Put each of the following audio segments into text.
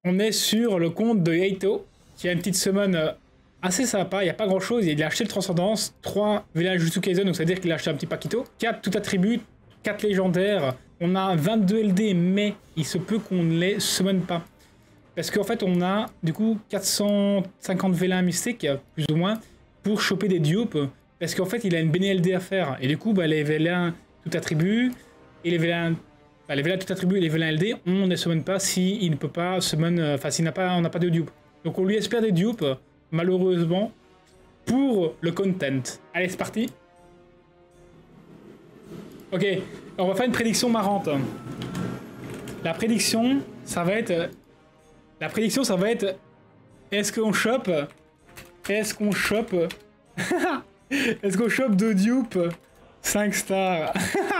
On est sur le compte de Yaito, qui a une petite summon assez sympa. Il n'y a pas grand chose. Il a acheté le Transcendance, 3 Village Jutsu Kaisen, donc ça veut dire qu'il a acheté un petit Paquito, 4 tout attribut, 4 légendaires. On a 22 LD, mais il se peut qu'on ne les summon pas. Parce qu'en fait, on a du coup 450 Vélins mystiques, plus ou moins, pour choper des dupes. Parce qu'en fait, il a une Béné LD à faire. Et du coup, bah, les Vélins tout attribut et les Vélins. Bah, les Vélins tout attribut et les Vélins LD, on ne les summon pas s'il ne peut pas summon. Enfin, s'il n'a pas, on n'a pas de dupes. Donc on lui espère des dupes, malheureusement, pour le content. Allez, c'est parti. Ok, on va faire une prédiction marrante. La prédiction, ça va être... Est-ce qu'on chope? Est-ce qu'on chope? Est-ce qu'on chope de dupe 5 stars?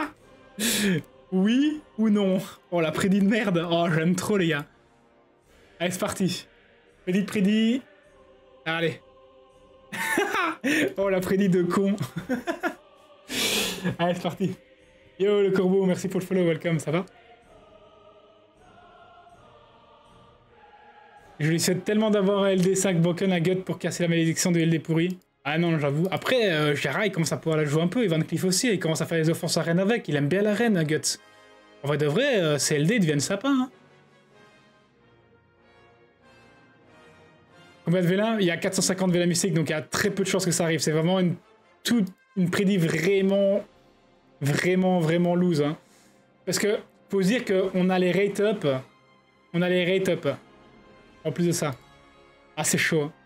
Oui ou non? Oh, la prédit de merde. Oh, j'aime trop, les gars. Allez, c'est parti. Prédit. Allez. Oh, la prédit de con. Allez, c'est parti. Yo, le corbeau, merci pour le follow, welcome, ça va? Je lui souhaite tellement d'avoir un LD5 Broken à Gut pour casser la malédiction de LD pourri. Ah non, j'avoue. Après, Jara, il commence à pouvoir la jouer un peu. Et Van Cleef aussi, il commence à faire les offenses à reine avec. Il aime bien la reine, à Guts. En vrai de vrai, ces LD deviennent sapins. Hein. Combien de vélins? Il y a 450 vélins mystiques, donc il y a très peu de chances que ça arrive. C'est vraiment une prédit vraiment loose. Hein. Parce que, faut se dire qu'on a les rate up. En plus de ça. Ah, c'est chaud. Hein.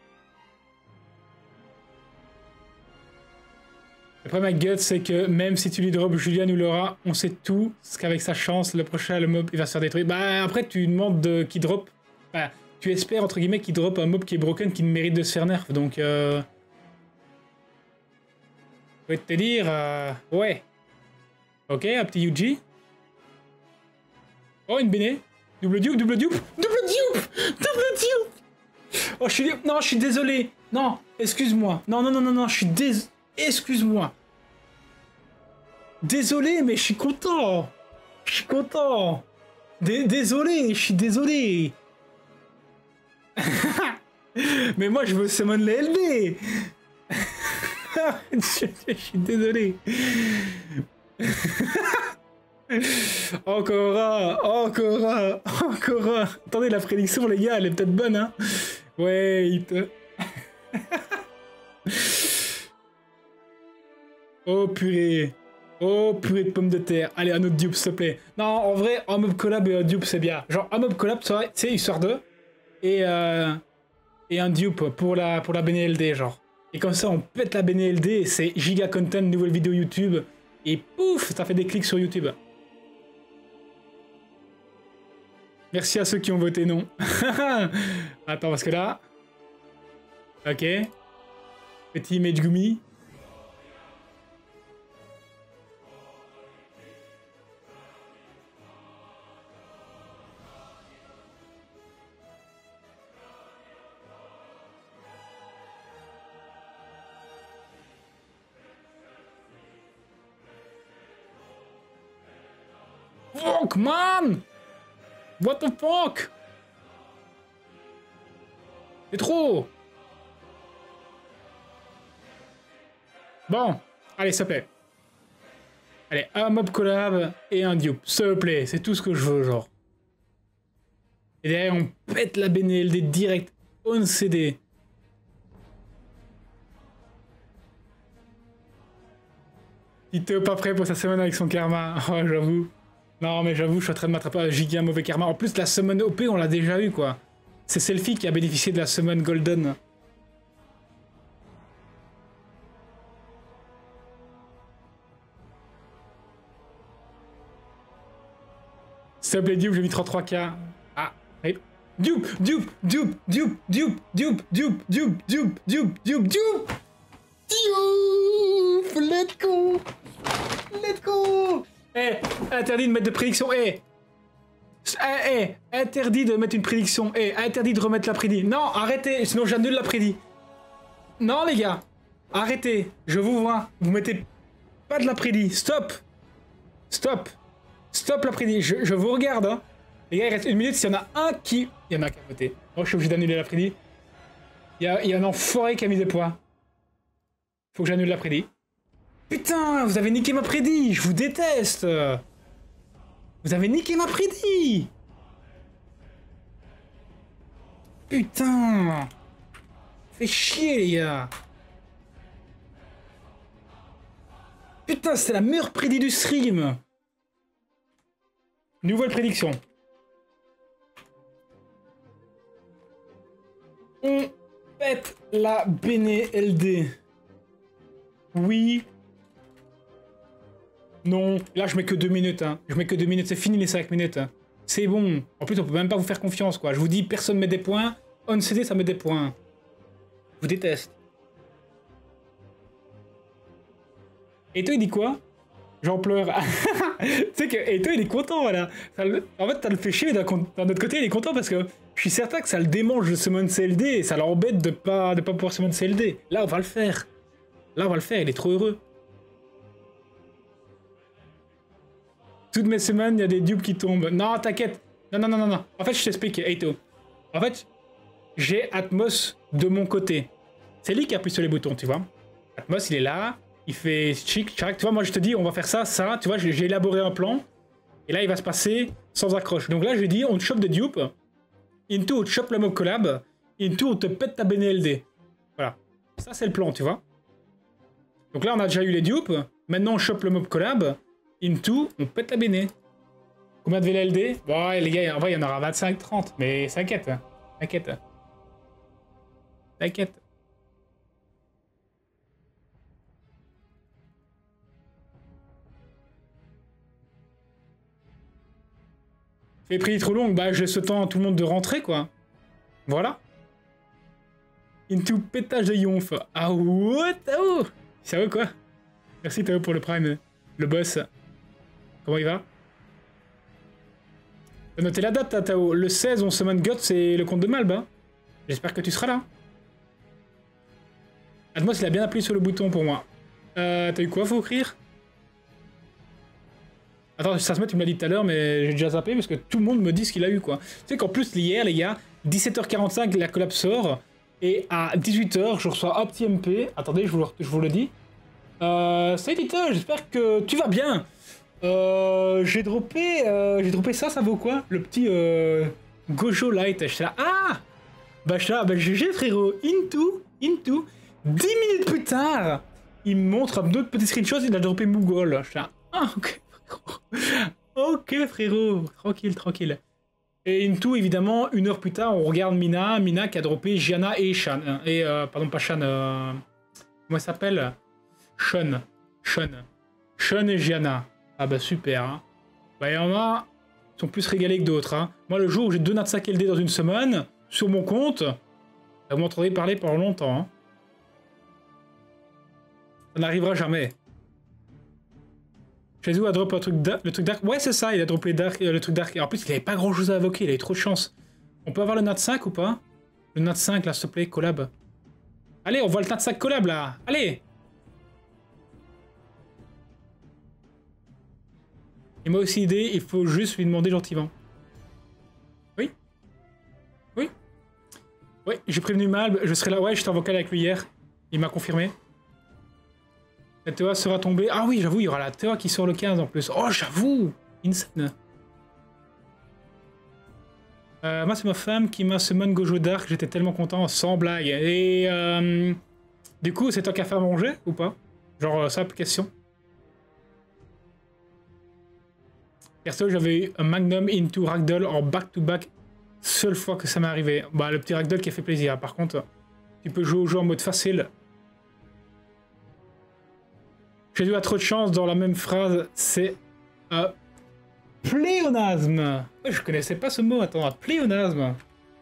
Le problème avec Guts, c'est que même si tu lui drops Julian ou Laura, on sait tout, parce qu'avec sa chance, le prochain, le mob, il va se faire détruire. Bah, après, tu demandes qu'il drop... Bah, tu espères, entre guillemets, qu'il drop un mob qui est broken, qui mérite de se faire nerf, donc... Je vais te dire... Ouais. Ok, un petit Yuji. Oh, une Béné. Double dupe. Oh, non, je suis désolé. Non, excuse-moi. Non, je suis désolé. Excuse-moi. Désolé, mais je suis content. Désolé, je suis désolé. Mais moi, je veux summon les LD. Je suis désolé. Encore un. Attendez, la prédiction, les gars, elle est peut-être bonne, hein. Wait. Oh purée de pommes de terre. Allez, un autre dupe, s'il te plaît. Non, en vrai, un mob collab et un dupe, c'est bien. Genre, un mob collab, tu sais, histoire de... Et un dupe pour la BNLD, genre. Et comme ça, on pète la BNLD, c'est giga content, nouvelle vidéo YouTube. Et pouf, ça fait des clics sur YouTube. Merci à ceux qui ont voté non. Attends, parce que là... Ok. Petit Megumi. Fuck, man! What the fuck? C'est trop! Bon, allez, s'il te plaît. Allez, un mob collab et un dupe. S'il te plaît, c'est tout ce que je veux, genre. Et derrière, on pète la BNLD direct on CD. Tito pas prêt pour sa semaine avec son karma. Oh, j'avoue. Non, mais j'avoue, je suis en train de m'attraper à giga mauvais karma. En plus, la summon OP, on l'a déjà eu, quoi. C'est Selfie qui a bénéficié de la summon Golden. S'il te plaît, Dupe, j'ai mis 33K. Ah, allez. Dupe. Let's go. Eh, interdit de mettre de prédiction. Interdit de mettre une prédiction. Interdit de remettre la prédit. Non, arrêtez, sinon j'annule la prédit. Non, les gars, arrêtez. Je vous vois. Vous mettez pas de la prédit. Stop la prédit. Je vous regarde, hein. Les gars, il reste 1 minute. S'il y en a un qui... Il y en a qui a voté. Moi, je suis obligé d'annuler l'après-midi. Il y a un enfoiré qui a mis des points. Faut que j'annule l'après-midi. Putain, vous avez niqué ma prédit. Je vous déteste. Vous avez niqué ma prédit. Putain. Fait chier, les gars. Putain, c'est la meilleure prédit du stream. Nouvelle prédiction. On pète la Béné LD. Oui. Non. Là, je mets que 2 minutes. Hein. Je mets que 2 minutes. C'est fini les 5 minutes. Hein. C'est bon. En plus, on peut même pas vous faire confiance, quoi. Je vous dis, personne met des points. On CD, ça met des points. Je vous déteste. Et toi, il dit quoi? J'en pleure. Tu sais que et toi, il est content, voilà. En fait, t'as le fait chier, d'un autre côté, il est content parce que je suis certain que ça le démange de summon CLD et ça l'embête de pas pouvoir summon CLD. Là, on va le faire. Là, on va le faire, il est trop heureux. Toutes mes semaines, il y a des dupes qui tombent. Non, t'inquiète. Non. En fait, je t'explique, Eito. En fait, j'ai Atmos de mon côté. C'est lui qui appuie sur les boutons, tu vois. Atmos, il est là. Il fait chic, chac. Tu vois, moi, je te dis, on va faire ça, ça. Tu vois, j'ai élaboré un plan. Et là, il va se passer sans accroche. Donc là, je lui dis, on te chope des dupes. Into, on te chope le mob collab. Into, on te pète ta BNLD. Voilà. Ça, c'est le plan, tu vois. Donc là, on a déjà eu les dupes. Maintenant, on chope le mob collab. Into, on pète la béné. Combien de VLLD? Bon, ouais, les gars, en vrai, il y en aura 25-30. Mais t'inquiète. T'inquiète. T'inquiète. Fait prix trop long, bah j'ai ce temps à tout le monde de rentrer, quoi. Voilà. Into pétage de yonf. Ah ouais, Tao. Ça va quoi? Merci Tao pour le prime. Le boss. Comment il va? T'as noté la date, Tao. Le 16, on summon Guts, c'est le compte de Malb. Hein. J'espère que tu seras là. Atmos, il a bien appuyé sur le bouton pour moi. T'as eu quoi, faut écrire? Attends, ça se met, tu me l'as dit tout à l'heure, mais j'ai déjà zappé parce que tout le monde me dit ce qu'il a eu, quoi. Tu sais qu'en plus, hier, les gars, 17h45, la collab sort. Et à 18h, je reçois un petit MP. Attendez, je vous le dis. Salut Tito, j'espère que tu vas bien. J'ai droppé ça vaut quoi? Le petit Gojo Light. Je suis là, ah bah GG frérot, Into, 10 minutes plus tard, il me montre un autre petit screenshot, il a droppé Mougol. Je suis là, ah ok frérot. Ok frérot, tranquille. Et Into, évidemment, 1 heure plus tard, on regarde Mina qui a droppé Gianna et Shan. Pardon, pas Shan, comment elle s'appelle? Sean et Gianna. Ah bah super. Hein. Bah il y en a qui sont plus régalés que d'autres. Hein. Moi le jour où j'ai 2 Natsak LD dans une semaine, sur mon compte, vous m'entendrez parler pendant longtemps. Hein. Ça n'arrivera jamais. Chez vous a drop le truc dark. Ouais c'est ça, il a droppé le truc dark. Et en plus il avait pas grand chose à invoquer, il avait trop de chance. On peut avoir le Nat 5 ou pas? Le Nat 5 là s'il te plaît, collab. Allez, on voit le Nat 5 collab là. Allez. Il m'a aussi aidé, il faut juste lui demander gentiment. Oui? Oui, j'ai prévenu Malb, je serai là. Ouais, j'étais en vocal avec lui hier. Il m'a confirmé. La Théa sera tombée. Ah oui, j'avoue, il y aura la Théa qui sort le 15 en plus. Oh, j'avoue! Insane. Moi, c'est ma femme qui m'a summon Gojo Dark. J'étais tellement content, sans blague. Et du coup, c'est toi qui as fait à manger ou pas? Genre, simple question. Perso, j'avais eu un Magnum Into Ragdoll en back-to-back. Seule fois que ça m'est arrivé. Bah, le petit Ragdoll qui a fait plaisir. Par contre, tu peux jouer au jeu en mode facile. J'ai eu à trop de chance dans la même phrase. C'est... pléonasme. Je connaissais pas ce mot. Attends, pléonasme.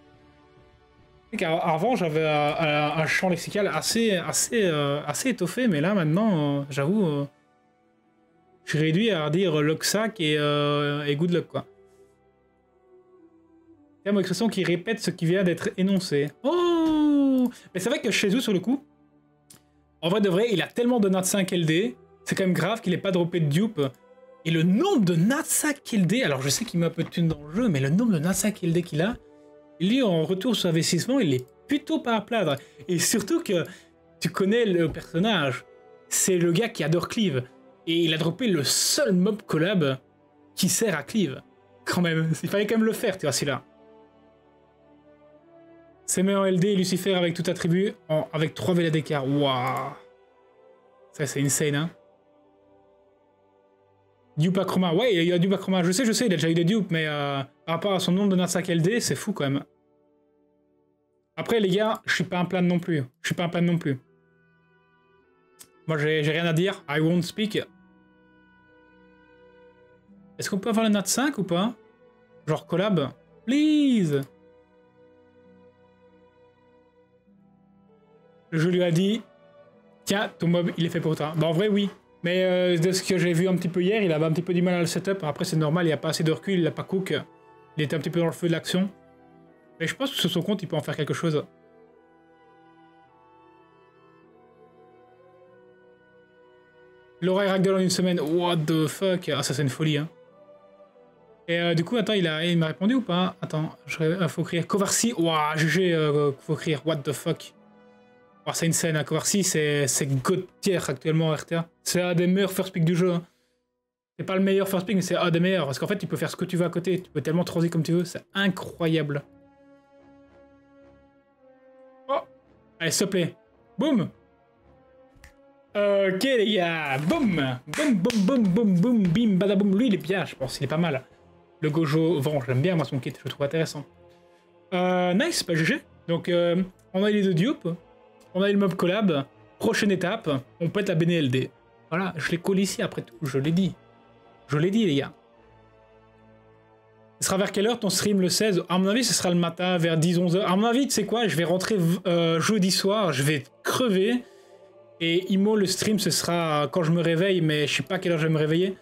Avant, j'avais un champ lexical assez étoffé. Mais là, maintenant, j'avoue... je suis réduit à dire Loxac et good luck, quoi. C'est une expression qui répète ce qui vient d'être énoncé. Oh! Mais c'est vrai que chez eux, sur le coup, en vrai de vrai, il a tellement de Nat 5 LD, c'est quand même grave qu'il ait pas droppé de dupe Et le nombre de Natsa Kilde, alors je sais qu'il met un peu de thunes dans le jeu, mais le nombre de Natsa Kilde qu'il a, lui en retour sur investissement, il est plutôt pas à plaindre. Et surtout que tu connais le personnage, c'est le gars qui adore Cleave. Et il a droppé le seul mob collab qui sert à Cleave. Quand même, il fallait quand même le faire, tu vois, celui-là. C'est meilleur LD et Lucifer avec tout attribut, avec 3 VLA d'écart. Waouh. Ça, c'est insane, hein. Dupe à Chroma. Ouais, il y a Dupe à Chroma. Je sais, il a déjà eu des dupes, mais par rapport à son nombre de Natsak LD, c'est fou quand même. Après, les gars, je suis pas un plan non plus. Moi, j'ai rien à dire. I won't speak. Est-ce qu'on peut avoir le Nat 5 ou pas? Genre collab? Please! Le jeu lui a dit, tiens, ton mob, il est fait pour toi. Bah en vrai, oui. Mais de ce que j'ai vu un petit peu hier, il avait un petit peu du mal à le setup. Après, c'est normal, il n'y a pas assez de recul, il n'a pas cook. Il était un petit peu dans le feu de l'action. Mais je pense que sur son compte, il peut en faire quelque chose. Laura et Ragdoll en une semaine, what the fuck? Ah, ça c'est une folie, hein. Et du coup, attends, il m'a répondu ou pas? Attends, faut écrire Kovarsi. Ouah, GG, faut écrire what the fuck. Oh, c'est une scène, hein. Kovarsi, c'est God tier actuellement en RTA. C'est un des meilleurs first pick du jeu. Hein. C'est pas le meilleur first pick, mais c'est un des meilleurs. Parce qu'en fait, tu peux faire ce que tu veux à côté. Tu peux tellement transi comme tu veux. C'est incroyable. Oh! Allez, s'il te plaît. Boum! Ok, les gars. Boum! Boum, boum, boum, boum, boum, bim, badaboum. Lui, il est bien, je pense. Il est pas mal. Le Gojo Vent, j'aime bien, moi, son kit. Je le trouve intéressant. Nice, bah GG. Donc, on a eu les deux dupes. On a eu le mob collab. Prochaine étape, on pète la BNLD. Voilà, je les colle ici après tout. Je l'ai dit. Je l'ai dit, les gars. Ce sera vers quelle heure ton stream le 16? À mon avis, ce sera le matin, vers 10-11 heures. À mon avis, tu sais quoi? Je vais rentrer jeudi soir. Je vais crever. Et Imo, le stream, ce sera quand je me réveille. Mais je sais pas à quelle heure je vais me réveiller.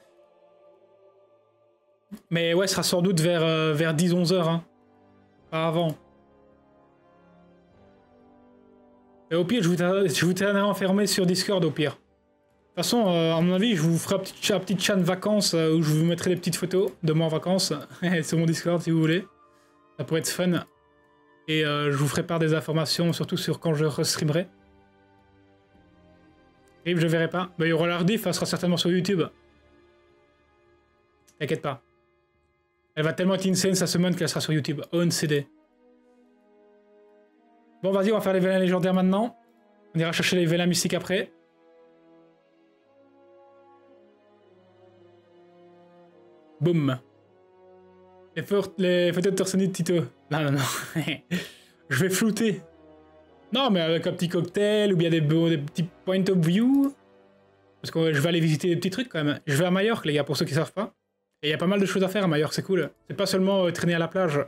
Mais ouais, ce sera sans doute vers 10-11 heures. Hein. Pas avant. Et au pire, je vous tiendrai enfermé sur Discord, au pire. De toute façon, à mon avis, je vous ferai un petit chat de vacances où je vous mettrai des petites photos de moi en vacances sur mon Discord, si vous voulez. Ça pourrait être fun. Et je vous ferai part des informations, surtout sur quand je restreamerai. Et je verrai pas. Bah, il y aura la rediff, elle sera certainement sur YouTube. T'inquiète pas. Elle va tellement être insane sa semaine qu'elle sera sur YouTube. On CD. Bon, vas-y, on va faire les vélins légendaires maintenant. On ira chercher les vélins mystiques après. Boum. Les photos de Torsonite Tito. Non, non, non. Je vais flouter. Non, mais avec un petit cocktail ou bien des petits point of view. Parce que je vais aller visiter des petits trucs quand même. Je vais à Majorque, les gars, pour ceux qui savent pas. Et il y a pas mal de choses à faire à Majorque, c'est cool. C'est pas seulement traîner à la plage.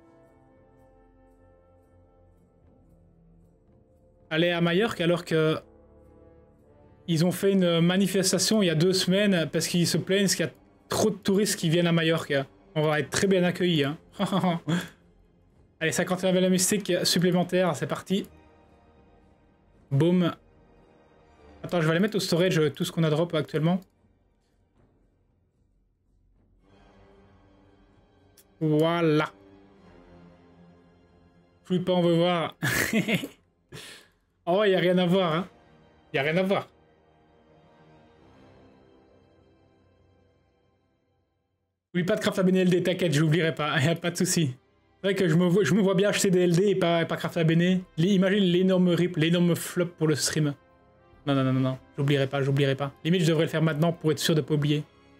Aller à Majorque alors que ils ont fait une manifestation il y a 2 semaines parce qu'ils se plaignent qu'il y a trop de touristes qui viennent à Majorque. On va être très bien accueillis. Hein. Allez, 51 vélos mystiques supplémentaires, c'est parti. Boum. Attends, je vais aller mettre au storage tout ce qu'on a drop actuellement. Voilà. Plus pas, on veut voir. Oh, il n'y a rien à voir, hein. Il n'y a rien à voir. Oublie pas de craft la BNLD, t'inquiète, j'oublierai pas, y a pas de souci. C'est vrai que je me vois bien acheter des LD et pas craft la BN. Imagine l'énorme rip, l'énorme flop pour le stream. Non, non, non, non, non, j'oublierai pas, j'oublierai pas. Limite, je devrais le faire maintenant pour être sûr de pas oublier.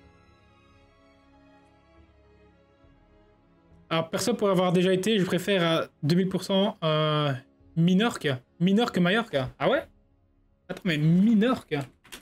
Alors, perso, pour avoir déjà été, je préfère à 2000% Minorque. Minorque Mallorca. Ah ouais? Attends, mais Minorque.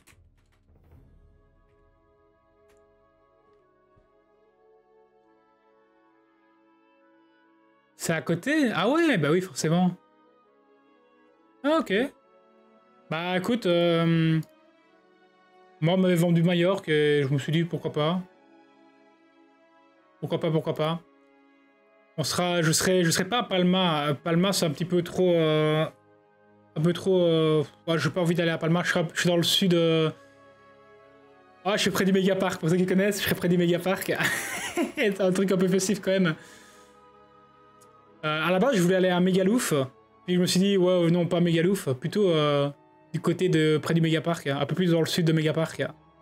C'est à côté? Ah ouais, bah oui, forcément. Ah ok. Bah écoute, moi on m'avait vendu Majorque et je me suis dit pourquoi pas. Pourquoi pas, pourquoi pas. Je serai pas à Palma. Palma c'est un petit peu trop... ouais, j'ai pas envie d'aller à Palma, je suis dans le sud... Oh, je suis près du méga parc. Pour ceux qui connaissent, je suis près du méga parc. C'est un truc un peu festif quand même. À la base, je voulais aller à Mégalouf. Puis je me suis dit, ouais, non, pas Mégalouf. Plutôt du côté de près du méga parc. Un peu plus dans le sud de méga parc.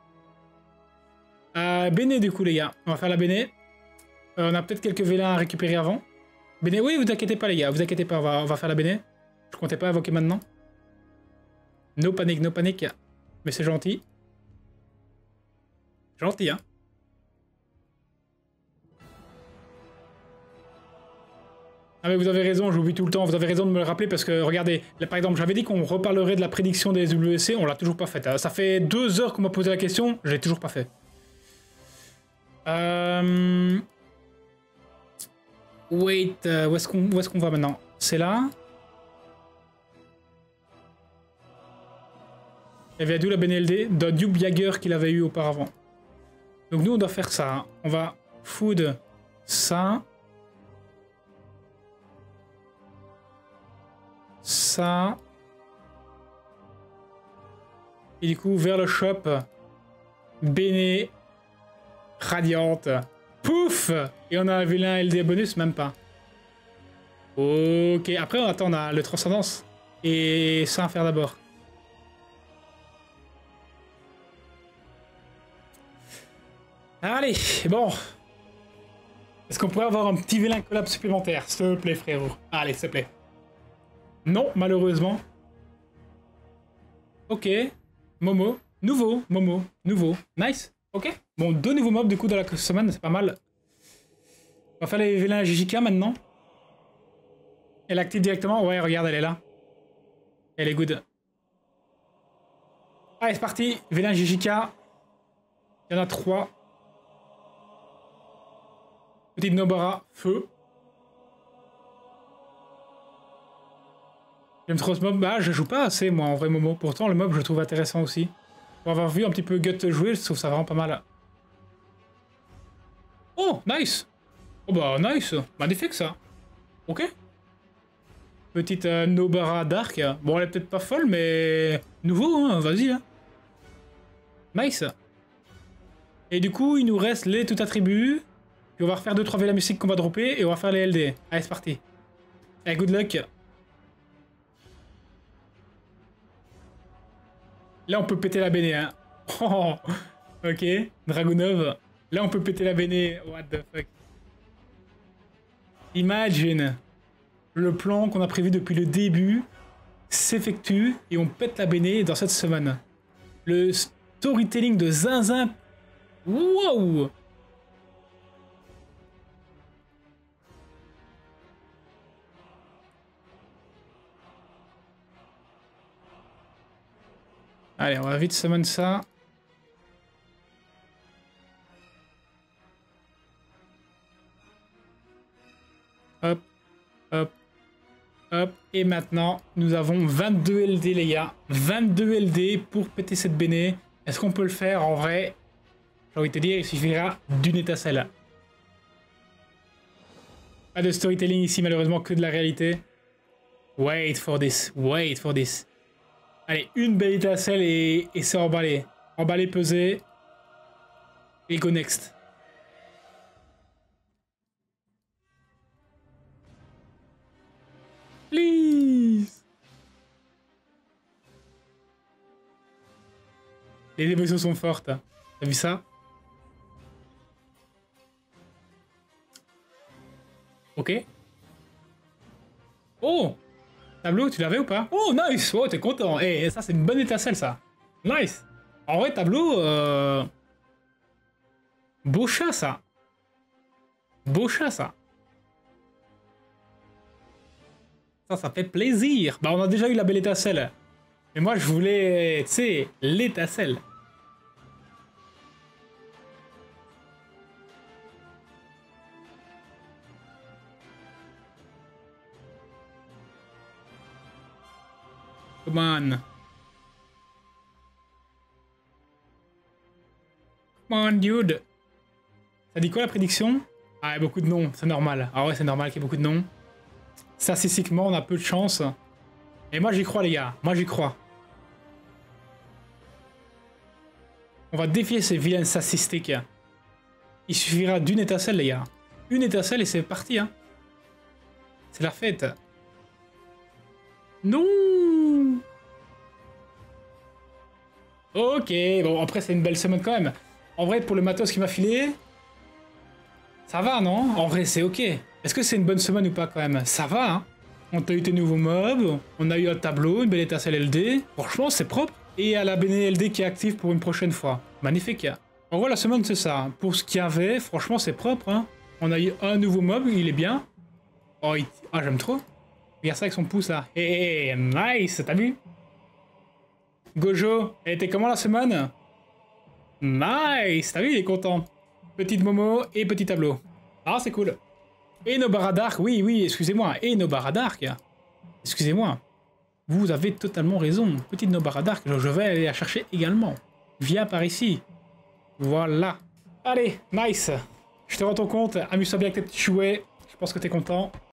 Béné, du coup, les gars. On va faire la Béné. On a peut-être quelques vélins à récupérer avant. Béné, oui, vous inquiétez pas, les gars. Vous inquiétez pas, on va faire la Béné. Je comptais pas invoquer maintenant. No panique, no panique. Mais c'est gentil. Gentil, hein. Ah mais vous avez raison, j'oublie tout le temps, vous avez raison de me le rappeler parce que, regardez, là, par exemple, j'avais dit qu'on reparlerait de la prédiction des WC, on l'a toujours pas faite. Ça fait 2 heures qu'on m'a posé la question, je l'ai toujours pas fait. Wait, où est-ce qu'on va maintenant? C'est là. Il y avait d'où la BNLD, de Duke Jagger qu'il avait eu auparavant. Donc nous on doit faire ça, hein. On va food ça. Ça. Et du coup vers le shop. Béné. Radiante. Pouf! Et on a un vilain LD bonus, même pas. Ok, après on attend, on a le transcendance. Et ça à faire d'abord. Allez, bon. Est-ce qu'on pourrait avoir un petit vilain collab supplémentaire? S'il te plaît, frérot. Allez, s'il te plaît. Non, malheureusement. Ok. Momo. Nouveau. Momo. Nouveau. Nice. Ok. Bon, 2 nouveaux mobs du coup dans la semaine, c'est pas mal. On va faire les vilains JJK maintenant. Elle active directement. Ouais, regarde, elle est là. Elle est good. Allez, c'est parti. Vilain JJK. Il y en a 3. Petite Nobara, feu. J'aime trop ce mob. Bah, je joue pas assez, moi, en vrai, Momo. Pourtant, le mob, je le trouve intéressant aussi. Pour avoir vu un petit peu Gut jouer, je trouve ça vraiment pas mal. Oh, nice. Oh bah, nice. Magnifique, ça. Ok. Petite Nobara Dark. Bon, elle est peut-être pas folle, mais... Nouveau, hein. Vas-y, hein. Nice. Et du coup, il nous reste les tout attributs. Puis on va refaire 2-3 vélins mystiques qu'on va dropper et on va faire les LD. Allez, c'est parti. Allez, good luck. Là, on peut péter la Béné, hein. Oh, ok. Dragunov. Là, on peut péter la Béné. What the fuck. Imagine. Le plan qu'on a prévu depuis le début s'effectue et on pète la Béné dans cette semaine. Le storytelling de Zinzin. Wow. Allez, on va vite summon ça. Hop, hop, hop. Et maintenant, nous avons 22 LD, les gars. 22 LD pour péter cette Béné. Est-ce qu'on peut le faire en vrai? J'ai envie de te dire, il suffira d'une étincelle. Pas de storytelling ici, malheureusement, que de la réalité. Wait for this, wait for this. Allez, une belle étincelle et c'est emballé. Emballé, pesé. Et go next. Please. Les émotions sont fortes. T'as vu ça? Ok. Oh! Tableau, tu l'avais ou pas? Oh, nice! Oh, t'es content. Et ça, c'est une bonne étincelle, ça. Nice! En vrai, tableau... Beau chat, ça. Beau chat, ça. Ça fait plaisir. Bah, on a déjà eu la belle étincelle. Mais moi, je voulais, tu sais, l'étincelle. Come on. Come on, dude. Ça dit quoi la prédiction? Ah, il y a beaucoup de noms, c'est normal. Ah ouais, c'est normal qu'il y ait beaucoup de noms. Statistiquement, on a peu de chance. Et moi, j'y crois, les gars. Moi, j'y crois. On va défier ces vilaines statistiques. Il suffira d'une étincelle, les gars. Une étincelle et c'est parti, hein. C'est la fête. Non. Ok, bon, après, c'est une belle semaine quand même. En vrai, pour le matos qui m'a filé... Ça va, non? En vrai, c'est ok. Est-ce que c'est une bonne semaine ou pas, quand même? Ça va, hein. On a eu des nouveaux mobs, on a eu un tableau, une belle étincelle LD. Franchement, c'est propre. Et à la BNLD qui est active pour une prochaine fois. Magnifique. En vrai, la semaine, c'est ça. Pour ce qu'il y avait, franchement, c'est propre, hein. On a eu un nouveau mob, il est bien. Oh, ah, j'aime trop. Regarde ça avec son pouce, là. Eh, nice, t'as vu? Gojo, elle était comment la semaine? Nice, t'as vu, il est content. Petite Momo et petit tableau. Ah, c'est cool. Et nos Baradark, oui, oui, excusez-moi. Et nos Baradark. Excusez-moi. Vous avez totalement raison. Petite Nobaradark, je vais aller la chercher également. Viens par ici. Voilà. Allez, nice. Je te rends ton compte. Amuse-toi bien avec tes petits chouets. Je pense que t'es content.